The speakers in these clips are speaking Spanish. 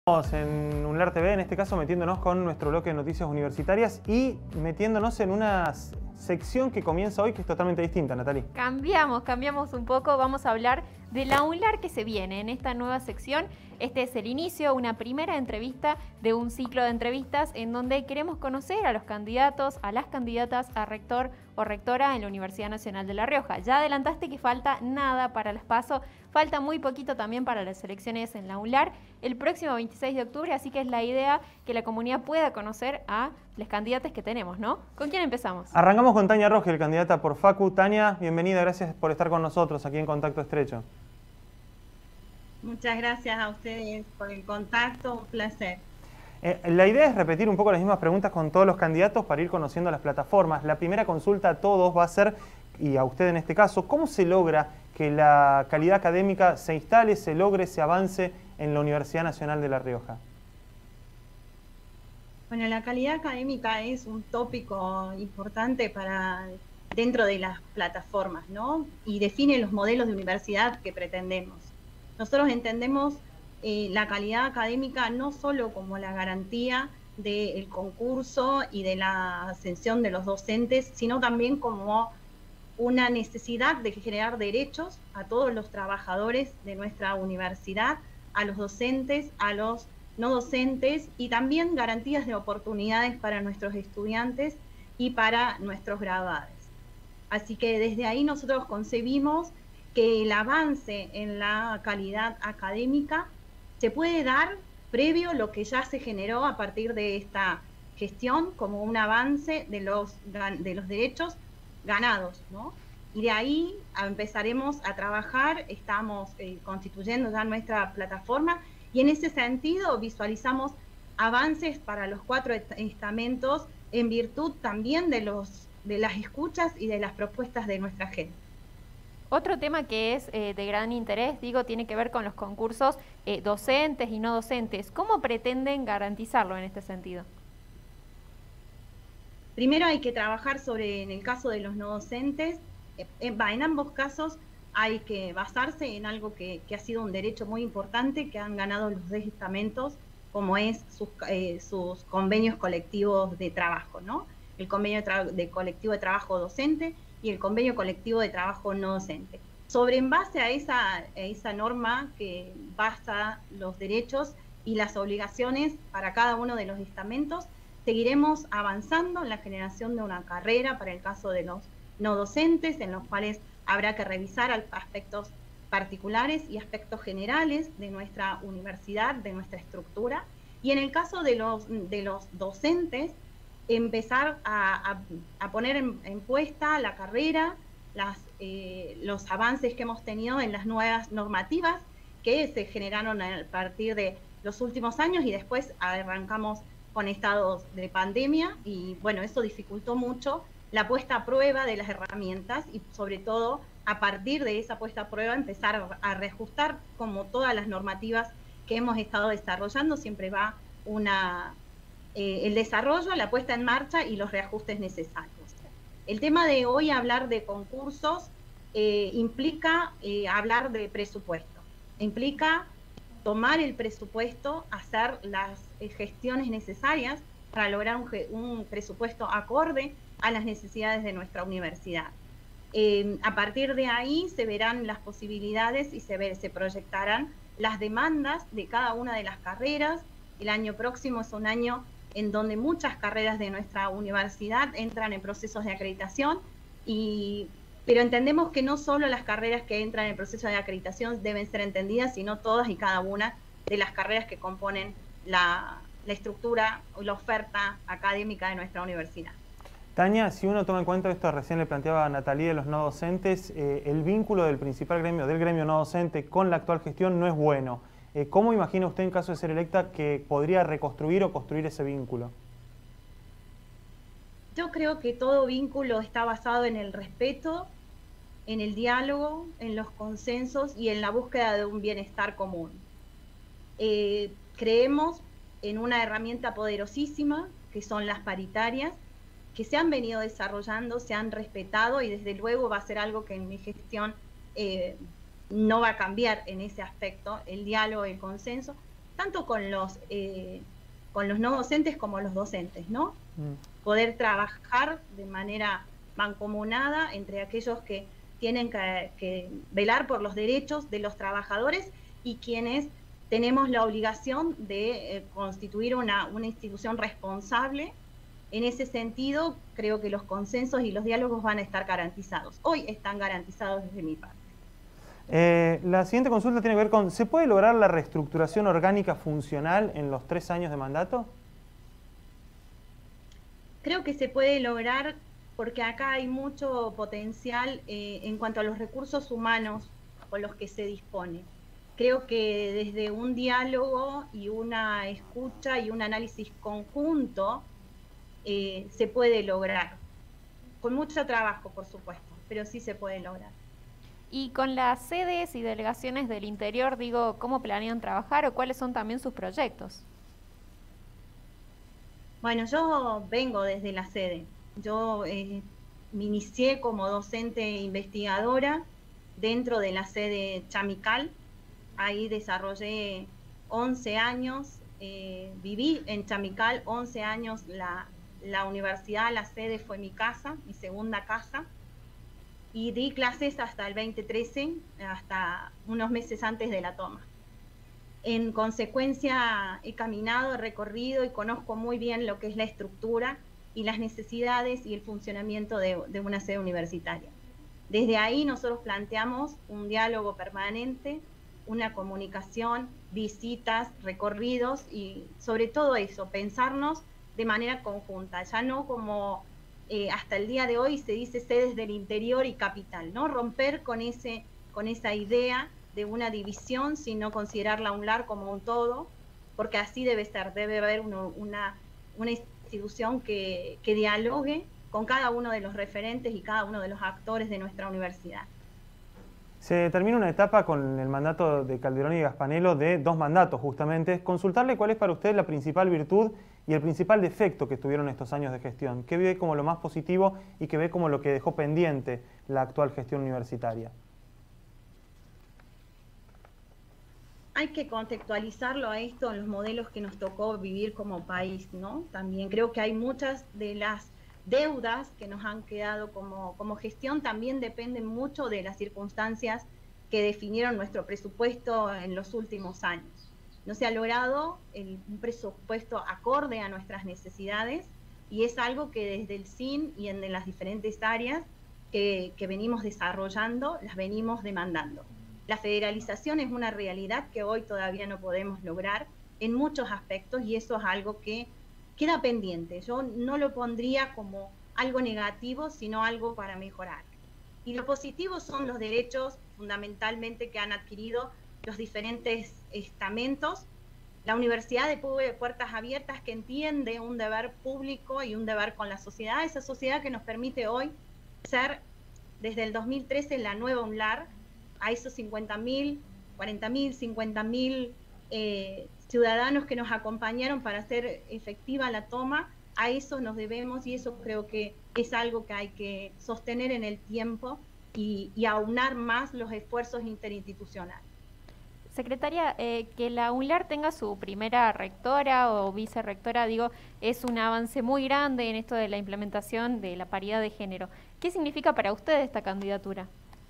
En UNLAR TV, en este caso metiéndonos con nuestro bloque de noticias universitarias y metiéndonos en una sección que comienza hoy que es totalmente distinta, Natalie. Cambiamos un poco, vamos a hablar de la UNLAR que se viene en esta nueva sección. Este es el inicio, una primera entrevista de un ciclo de entrevistas en donde queremos conocer a los candidatos, a las candidatas a rector o rectora en la Universidad Nacional de La Rioja. Ya adelantaste que falta nada para las PASO, falta muy poquito también para las elecciones en la UNLAR el próximo 26 de octubre, así que es la idea que la comunidad pueda conocer a los candidatos que tenemos, ¿no? ¿Con quién empezamos? Arrancamos con Tania Rogel, candidata por Facu. Tania, bienvenida, gracias por estar con nosotros aquí en Contacto Estrecho. Muchas gracias a ustedes por el contacto, un placer. La idea es repetir un poco las mismas preguntas con todos los candidatos para ir conociendo las plataformas. La primera consulta a todos va a ser, y a usted en este caso, ¿cómo se logra que la calidad académica se instale, se logre, se avance en la Universidad Nacional de La Rioja? Bueno, la calidad académica es un tópico importante para dentro de las plataformas, ¿no? Y define los modelos de universidad que pretendemos. Nosotros entendemos la calidad académica no solo como la garantía del concurso y de la ascensión de los docentes, sino también como una necesidad de generar derechos a todos los trabajadores de nuestra universidad, a los docentes, a los no docentes y también garantías de oportunidades para nuestros estudiantes y para nuestros graduados. Así que desde ahí nosotros concebimos que el avance en la calidad académica se puede dar previo a lo que ya se generó a partir de esta gestión como un avance de los derechos ganados, ¿no? Y de ahí empezaremos a trabajar, estamos constituyendo ya nuestra plataforma y en ese sentido visualizamos avances para los 4 estamentos en virtud también de las escuchas y de las propuestas de nuestra gente. Otro tema que es de gran interés, tiene que ver con los concursos docentes y no docentes. ¿Cómo pretenden garantizarlo en este sentido? Primero hay que trabajar en el caso de los no docentes, en ambos casos hay que basarse en algo que ha sido un derecho muy importante que han ganado los 2 estamentos, como es sus convenios colectivos de trabajo, ¿no? El convenio de colectivo de trabajo docente y el convenio colectivo de trabajo no docente. En base a esa norma que basa los derechos y las obligaciones para cada uno de los estamentos, seguiremos avanzando en la generación de una carrera para el caso de los no docentes, en los cuales habrá que revisar aspectos particulares y aspectos generales de nuestra universidad, de nuestra estructura. Y en el caso de los docentes, empezar a poner en puesta la carrera, los avances que hemos tenido en las nuevas normativas que se generaron a partir de los últimos años y después arrancamos con estados de pandemia y bueno, eso dificultó mucho la puesta a prueba de las herramientas y sobre todo a partir de esa puesta a prueba empezar a reajustar como todas las normativas que hemos estado desarrollando, siempre va el desarrollo, la puesta en marcha y los reajustes necesarios. El tema de hoy hablar de concursos implica hablar de presupuesto, implica tomar el presupuesto, hacer las gestiones necesarias para lograr un presupuesto acorde a las necesidades de nuestra universidad. A partir de ahí se verán las posibilidades y se proyectarán las demandas de cada una de las carreras. El año próximo es un año en donde muchas carreras de nuestra universidad entran en procesos de acreditación, pero entendemos que no solo las carreras que entran en el proceso de acreditación deben ser entendidas, sino todas y cada una de las carreras que componen la estructura o la oferta académica de nuestra universidad. Tania, si uno toma en cuenta esto, recién le planteaba a Natalie de los no docentes, el vínculo del principal gremio, del gremio no docente con la actual gestión no es bueno. ¿Cómo imagina usted en caso de ser electa que podría reconstruir o construir ese vínculo? Yo creo que todo vínculo está basado en el respeto, en el diálogo, en los consensos y en la búsqueda de un bienestar común. Creemos en una herramienta poderosísima que son las paritarias, que se han venido desarrollando, se han respetado y desde luego va a ser algo que en mi gestión no va a cambiar en ese aspecto, el diálogo, el consenso, tanto con los no docentes como los docentes, ¿no? Poder trabajar de manera mancomunada entre aquellos que tienen que velar por los derechos de los trabajadores y quienes tenemos la obligación de constituir una institución responsable. En ese sentido, creo que los consensos y los diálogos van a estar garantizados. Hoy están garantizados desde mi parte. La siguiente consulta tiene que ver con, ¿se puede lograr la reestructuración orgánica funcional en los 3 años de mandato? Creo que se puede lograr porque acá hay mucho potencial en cuanto a los recursos humanos con los que se dispone. Creo que desde un diálogo y una escucha y un análisis conjunto se puede lograr. Con mucho trabajo, por supuesto, pero sí se puede lograr. Y con las sedes y delegaciones del interior, digo, ¿cómo planean trabajar o cuáles son también sus proyectos? Bueno, yo vengo desde la sede. Yo me inicié como docente investigadora dentro de la sede Chamical. Ahí desarrollé 11 años, viví en Chamical 11 años. La universidad, la sede fue mi casa, mi segunda casa. Y di clases hasta el 2013, hasta unos meses antes de la toma. En consecuencia, he caminado, he recorrido y conozco muy bien lo que es la estructura y las necesidades y el funcionamiento de una sede universitaria. Desde ahí nosotros planteamos un diálogo permanente, una comunicación, visitas, recorridos y sobre todo eso, pensarnos de manera conjunta, ya no como hasta el día de hoy se dice sedes del interior y capital, ¿no? Romper con esa idea de una división, sino considerarla un LAR como un todo, porque así debe ser, debe haber una institución que dialogue con cada uno de los referentes y cada uno de los actores de nuestra universidad. Se termina una etapa con el mandato de Calderón y Gaspanello de 2 mandatos justamente. Consultarle cuál es para usted la principal virtud y el principal defecto que tuvieron estos años de gestión. ¿Qué ve como lo más positivo y qué ve como lo que dejó pendiente la actual gestión universitaria? Hay que contextualizarlo a esto en los modelos que nos tocó vivir como país, ¿no? También creo que hay muchas de las deudas que nos han quedado como gestión, también dependen mucho de las circunstancias que definieron nuestro presupuesto en los últimos años. No se ha logrado un presupuesto acorde a nuestras necesidades y es algo que desde el SIN y en las diferentes áreas que venimos desarrollando, las venimos demandando. La federalización es una realidad que hoy todavía no podemos lograr en muchos aspectos y eso es algo que queda pendiente. Yo no lo pondría como algo negativo, sino algo para mejorar. Y lo positivo son los derechos fundamentalmente que han adquirido los diferentes estamentos. La universidad de puertas abiertas que entiende un deber público y un deber con la sociedad, esa sociedad que nos permite hoy ser, desde el 2013, la nueva UNLAR, a esos 50.000, 40.000, 50.000 ciudadanos que nos acompañaron para hacer efectiva la toma, a eso nos debemos y eso creo que es algo que hay que sostener en el tiempo y aunar más los esfuerzos interinstitucionales. Secretaria, que la UNLAR tenga su primera rectora o vicerrectora, digo, es un avance muy grande en esto de la implementación de la paridad de género. ¿Qué significa para usted esta candidatura?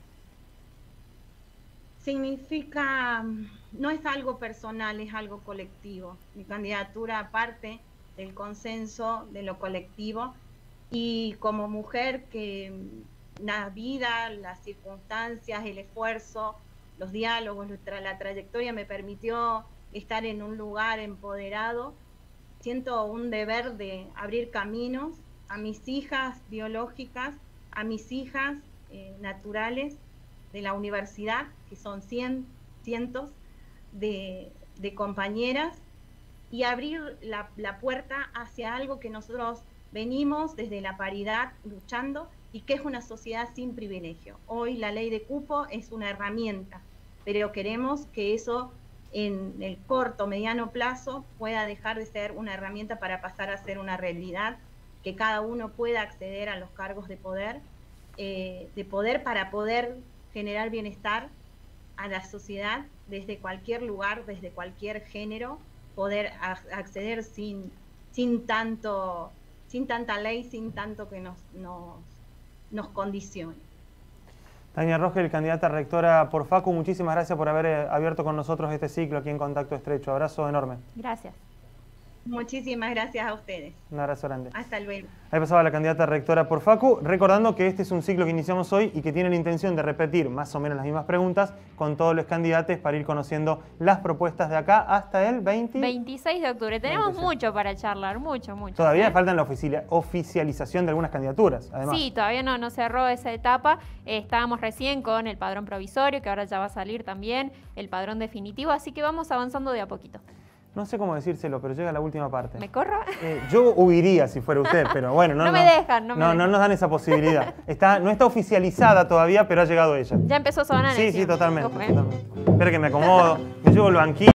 Significa, no es algo personal, es algo colectivo. Mi candidatura parte del consenso de lo colectivo y como mujer que la vida, las circunstancias, el esfuerzo, los diálogos, la trayectoria me permitió estar en un lugar empoderado. Siento un deber de abrir caminos a mis hijas biológicas, a mis hijas naturales de la universidad, que son cientos de compañeras, y abrir la puerta hacia algo que nosotros venimos desde la paridad luchando y que es una sociedad sin privilegio. Hoy la ley de cupo es una herramienta, pero queremos que eso en el corto, mediano plazo pueda dejar de ser una herramienta para pasar a ser una realidad, que cada uno pueda acceder a los cargos de poder para poder generar bienestar a la sociedad desde cualquier lugar, desde cualquier género, poder acceder sin tanta ley, sin tanto que nos condicione. Tania Rogel, candidata a rectora por Facu, muchísimas gracias por haber abierto con nosotros este ciclo aquí en Contacto Estrecho. Abrazo enorme. Gracias. Muchísimas gracias a ustedes. Un abrazo grande. Hasta luego. Ahí pasaba la candidata a rectora por Facu, recordando que este es un ciclo que iniciamos hoy y que tiene la intención de repetir más o menos las mismas preguntas con todos los candidatos para ir conociendo las propuestas de acá hasta el 26 de octubre. Tenemos 26. mucho para charlar, mucho. Todavía faltan la oficialización de algunas candidaturas, además. Sí, todavía no cerró esa etapa. Estábamos recién con el padrón provisorio, que ahora ya va a salir también, el padrón definitivo, así que vamos avanzando de a poquito. No sé cómo decírselo, pero llega la última parte. ¿Me corro? Yo huiría si fuera usted, pero bueno, no me dejan. No nos dan esa posibilidad. No está oficializada todavía, pero ha llegado ella. Ya empezó a sonar. Sí, totalmente. Espera que me acomodo, me llevo el banquillo.